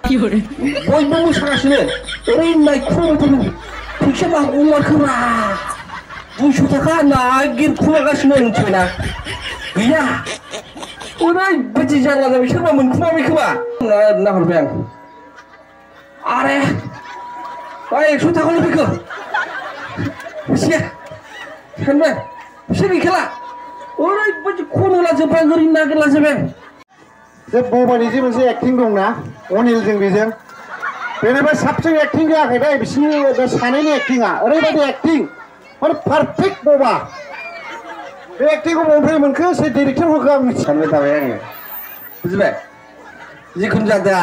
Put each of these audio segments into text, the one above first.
बयबो मोसागासिनो ओरैनाय खुरबाय फैसा हमारखोब्रा 200 थाखा नागिर खुमागासिनो मिथिबायना गैया ओरैबायदि जारला जाबाय सोरबा मोनखुमाबाय खोमा नाहरबाय आं आरे बा 100 थाखाल' फैखो बेसे सानबाय बेसे गैखाला ओरैबायदि खनला जोब्बाय ओरैनो नागिरला जोब्बाय जे बबानि जे मोनसे एक्टिं दंना अनिलजों बेजों बेनिफ्राय साबसिन एक्टिं जायाखै दै बिसिनि बे सानैनि एक्टिंआ ओरैबायदि एक्टिं माने पारफेक्ट बबा बे एक्टिंखौ बबेनिफ्राय मोनखो सोर डिरेक्टर होखो आं सानबाय थाबाय आङो बुजिबाय जिखुनु जादोआ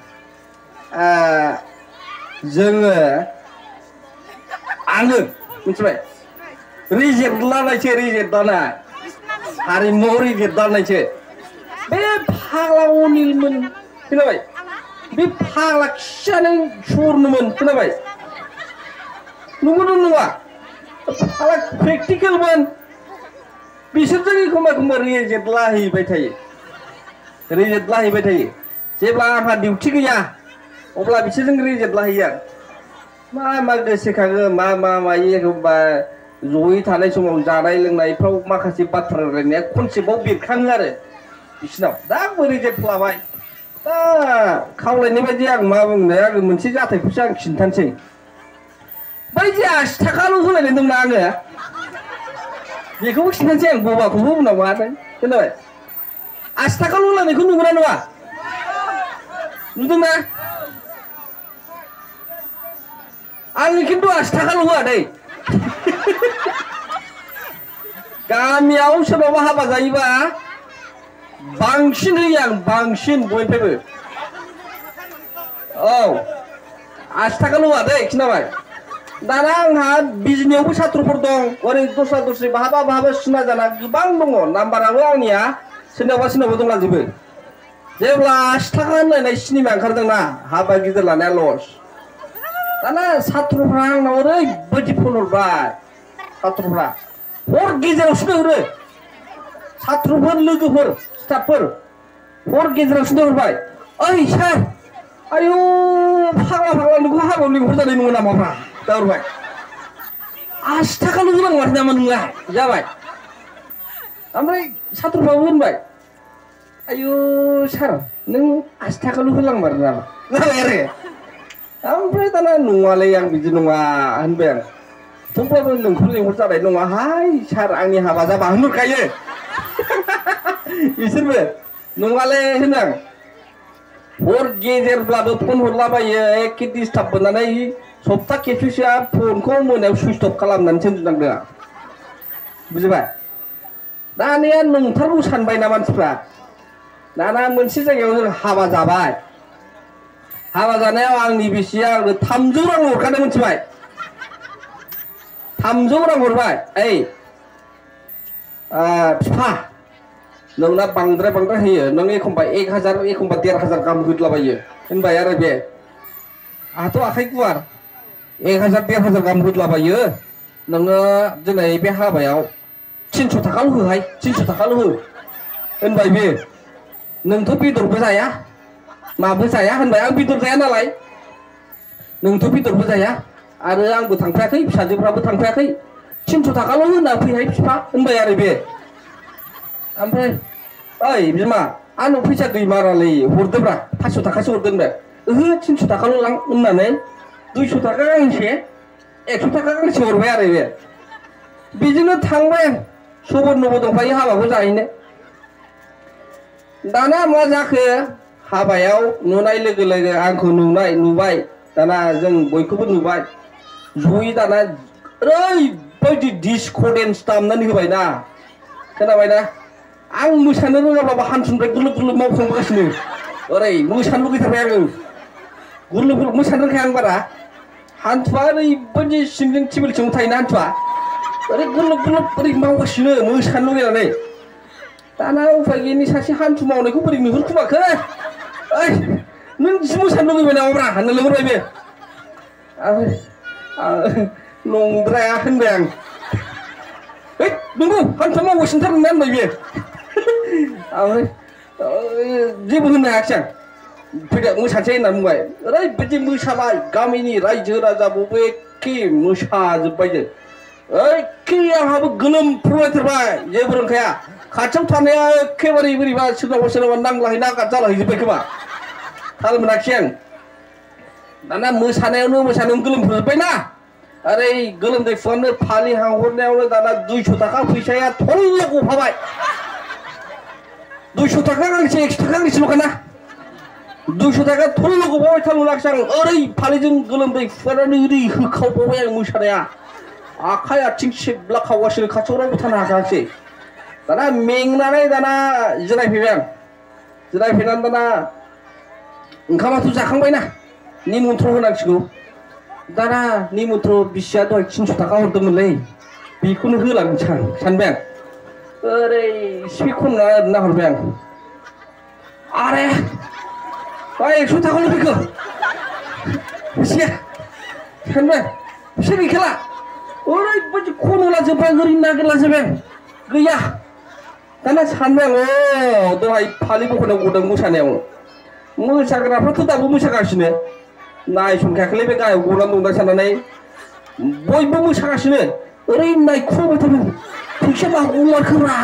जोङो आङो मिथिबाय रिजेक्ट लानायसो रिजेक्ट लानाय हारिमु रिजेक्ट लानायसो बे फाग्ला अनिलमोन खोनाबाय बे फाग्ला खियानो सरनोमोन खोनाबाय नंगौना नङा फाग्ला प्रेक्टिकेलमोन बिसोरजों एखमबा रिजेक्ट लाहैबाय थायो जेब्ला आंहा डिउटि गैया अब्ला बिसोरजों रिजेक्ट लाहैयो आं मा गोसोखाङो मा मायो एखमबा जयै थानाय समाव जानाय लोंनायफ्राव माखासे बाथ्रा रायलायनाया कनसेप्टआव बेरखाङो आरो बिसिनाव दा आंबो रिजेक्ट लाबाय दा खावलायनाय बायदि आं मा बुंनो आङो मोनसे जाथायखौसो आं खिन्थानोसै बै जे 80 थाखाल' होलायनाय दंना आङो बेखौबो खिन्थानोसै आं बबाखौबो उनाव माथो खोनाबाय 80 थाखाल' होलायनायखौ नुगोना नङा नुदोंना आंनि खिन्थु 80 थाखाल' होआ दै गामियाव सोरबाबा हाबा जायोबा बांसिन होयो आं बांसिन बयनिफ्रायबो औ 80 थाखाल' होआ दै खोनाबाय दाना आंहा बिजनियावबो सात्रफोर दं ओरै दस्रा बहाबा सिना जाना गोबां दङ नाम्बाराबो आंनिया सोरनावबा दंलाजोबो जेब्ला 80 थाखा होनलायनाय सिनेमा ओंखारदोंना हाबा गिदिर लानाया लस दाना सात्रफ्रा आंनाव ओरैबायदि फन हरबाय सात्रफ्रा हर गेजेरावसो हरो सात्रफोर लोगोफोर स्टाफफोर हर गेजेरावसो हरबाय ओइ सार आयु फाग्ला नोंखौ हाबायाव लिंहरजानाय नङा नामाब्रा दा हरबाय 80 थाखाल' होनांगौ माथो नामा नोंलाय जाबाय ओमफ्राय सात्रफ्राबो होनबाय आयु सार नों 80 थाखाल' होलांमारो नामा जाबाय आरो ओमफ्राय दाना नङालै आं बिदि नङा होनबाय आं थेवब्लाबो नोंखौ लिंहरजानाय नङाहाय सार आंनि हाबा जाबा होनहरखायो बिसोरबो नङालै होनो आं हर गेजेरब्लाबो फन हरलाबायो एखे डिस्टार्ब मोननानै सप्ता खेबसेसोआ फनखौ मोनायाव सुइच अफ खालामनानैसो उन्दुनांदों आं बुजिबाय दानिया नंथारगौ सानबायना मानसिफ्रा दाना मोनसे जायगायाव जों हाबा जाबाय हाबा जानायाव आंनि बिसिया आंनो 300 रां हरखादों मिथिबाय 300 रां हरबाय ओइ फिफा नोंना बांद्राय होयो नों एखमबा 1000 एखमबा 1500 गाहाम होदलाबायो होनबाय आरो बे आहाथ' आखाइ गुवार 1000 1500 गाहाम होदलाबायो नोङो दिनै बे हाबायाव 300 थाखाल' होहाय 300 थाखाल' हो होनबाय बे नोंथ' बेदरबो जाया माबो जाया होनबाय आं बेदर जाया नालाय नोंथ' बेदरबो जाया आरो आंबो थांफायाखै फिसाजोफ्राबो थांफायाखै 300 थाखाल' होना फैहाय फिफा होनबाय आरो बे ओमफ्राय ओइ बिमा आंनाव फैसा गैमारालै हरदोब्रा 500 थाखासो हरदो होनबाय ओहो 300 थाखाल' लां होननानै 200 थाखा गांसे 100 थाखा गांसे हरबाय आरो बे बेजोंनो थांबाय आं सबरनबो दंफायो हाबाखौ जाहैनो दाना मा जाखो हाबायाव नुनाय लोगो आंखौ नुबाय दाना जों बयखौबो नुबाय जयै दाना ओरैबायदि डिस्क'डेन्स दामनानै होबायना खोनाबायना आं मोसानो रोङाब्लाबो हान्थुनिफ्राय गुलुब मावखांगासिनो ओरै मोसानो लुगैथारबाय आङो गुलुब मोसानो रोंखाया आं बारा हान्थुआ ओरैबायदि सिंजों टेबोल सिङाव थायोना हान्थुआ ओरै गुलुब ओरै मावगासिनो मोसानो लुगैनानै दाना उफाय गैयिनि सासे हान्थु मावनायखौ बोरै नुहुरखुमाखो ओइ नों मोसानो लुगैबाय नामाब्रा होनना लिंहरबाय बे नंद्राया होनबाय आं है नंगौ हान्थुआ मावगासिनोथार नोंना होनबाय बे ओमफ्राय जेबो होननो हायाखिसै आं फैदो मोसानोसै होनना बुंबाय ओरैबायदि मोसाबाय गामिनि रायजो राजाबो एखे मोसाजोब्बायनो एखे आंहाबो गोलोमफ्रुलायथारबाय जेबो रोंखाया खाथियाव थानाया एखेबारे बोरैबा सोरनावबा सोरनावबा नांलाहैना आघात जालाहैजोब्बाय खोमा थाल मोनाखिसै आं दाना मोसानायावनो गोलोमफ्रुजोब्बायना ओरै गोलोमदै फुगारनो फालि हांहरनायावनो दाना 200 थाखा फैसाया थल्ल गफाबाय 200 थाखा गांसे 100 थाखा गांसेल'खाना 200 थाखा थल्ल गफाबाय थाल मोनाखिसै आं ओरै फालिजों गोलोमदै फुगारनानै ओरै होखावबावबाय आं मोसानाया आखाइ आथिं सिबला खावगासिनो खाथियाव रावबो थानो हाखायासै दाना मेंनानै दाना जिरायफैबाय आं जिरायफैनानै दाना ओंखामाथ' जाखांबायना निमन्थ्रन होनांसिगौ दाना निमन्थ्र बिसिया दहाय 300 थाखा हरदोंमोनलै बेखौनो होलांनो सानबाय आं ओरै सिफि खनना नाहरबाय आं आरे बा 100 थाखाल' फैखो बिसिया सानबाय बिसोर गैखाला ओरैबायदि खनला जोब्बाय ओरै नागिरला जोब्बाय गैया दाना सानबाय आं दहाय फालि बख'नायाव गदों मोसानायाव मोसाग्राफ्राथ' दाबो मोसागासिनो नायसनखायाखैलै बे गाहायाव गनानै दं दा साननानै बयबो मोसागासिनो ओरै नायखुमाबाय थादों फैसा मा हमारखोब्रा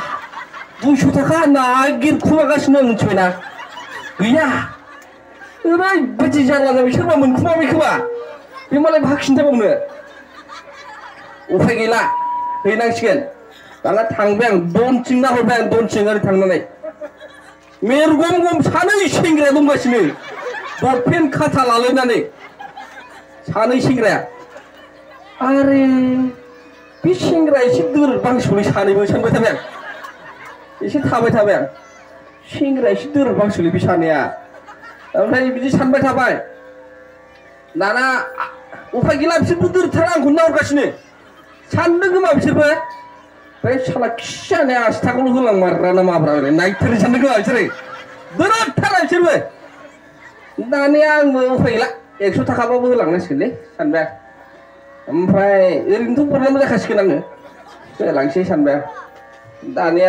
200 थाखा नागिरखुमागासिनो मिथिबायना गैया ओरैबायदि जारला जाबाय सोरबा मोनखुमाबाय खोमा बे मालाय भाखिनथाबावनो उफाय गैला हैनांसिगोन दाना थांबाय आं दनथिं नाहरबाय आं दनथिं ओरै थांनानै मेरगम गम सानै सेंग्राया दंगासिनो दरपेन खाथा लालायनानै सानै सेंग्राया आरे बे सेंग्राया एसे दोरोदबांसोलै सानैबो सानबाय थाबाय आं एसे थाबाय आं सेंग्राया एसे दोरोदबांसोलै बे सानैया ओमफ्राय बिदि सानबाय थाबाय दाना उफाय गैला बिसोरबो दोरथारा आंखौ नाहरगासिनो सानदों खोमा बिसोरबो बे साला खिजानाया 80 थाखाल' होलांमारा ना माब्रा नायथारै सानदों खोमा बिसोरो दोरथारा बिसोरबो दानिया आंबो उफाय गैला 100 थाखाबाबो होलांनांसिगोनलै सानबाय ओमफ्राय ओरैनोथ' बरनांगौ जाखासिगोन आङो होलांसै सानबाय दानिया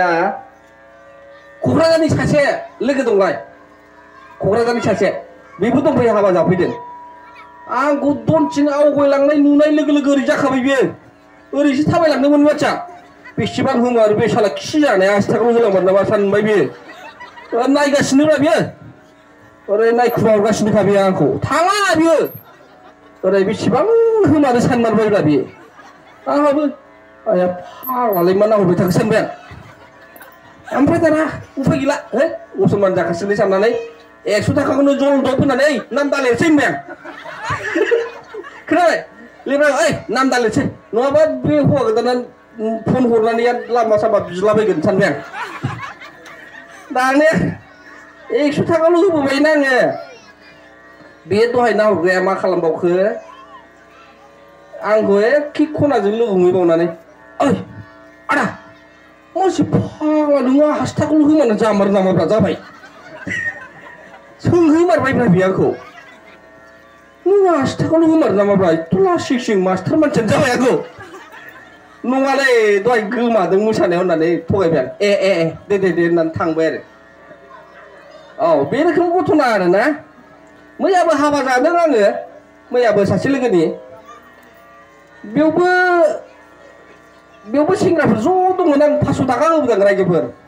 क'क्राझारनि सासे लोगो दंलाय क'क्राझारनि सासे बेबो दंफैयो हाबा जाफैदों आंखौ दनथिं आवगायलांनाय नुनाय लोगो लोगो ओरै जाखाबाय बियो ओरैसो थाबायलांदोंमोन मानसिया बेसेबां होमारो बे साला खि जानाया 80 थाखाल' होलांबाय नामा सानबाय बियो नायगासिनोब्रा बियो ओरै नायखुमाहरगासिनोखा बियो आंखौ थाङा बियो ओरै बेसेबां होमारो सानमारबायब्रा बियो आंहाबो आया फाग्लालाय मा नाहरबाय थाखो सानबाय आं ओमफ्राय दाना उफाय गैला है मुसलमान जाखासिगोनलै साननानै 100 थाखाखौनो जलदब होनानै नाम दालिरसै होनबाय आं खोनाबाय लेब्रा ओइ नाम दालिरसै नङाबा बे हौवा गोदाना फन हरनानै लामा सामा बिलाबायगोन सानबाय आं दानिया 100 थाखाल' होबोबायना आङो बे दहाय नाहरग्राया मा खालामबावखो आंखौ एखे खनाजों लोगो हमहैबावनानै ओइ आदा मानसि फाग्ला नोङो 80 थाखाल' होमारना जामार नामाब्रा जाबाय सोंहैमारबायब्रा बियो आंखौ नोङो 80 थाखाल' होमार नामाब्रा एथ' लासिं मास्टार मानसियानो जाबाय आंखौ नङालै दहाय गोमादों मोसानायाव होननानै थगायबाय आं दे होननानै थांबाय आरो औ बे रोखोम घटना आरोना मैयाबो हाबा जादों आङो मैयाबो सासे लोगोनि बेयावबो सेंग्राफोर ज' दंमोन आं 500 थाखा होबोदों रायजोफोर